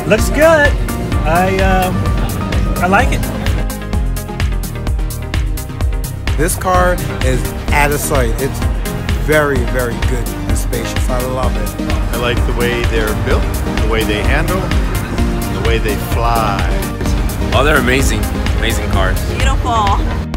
Looks good. I like it. This car is out of sight. It's very, very good and spacious. I love it. I like the way they're built, the way they handle, the way they fly. Oh, they're amazing, amazing cars. Beautiful.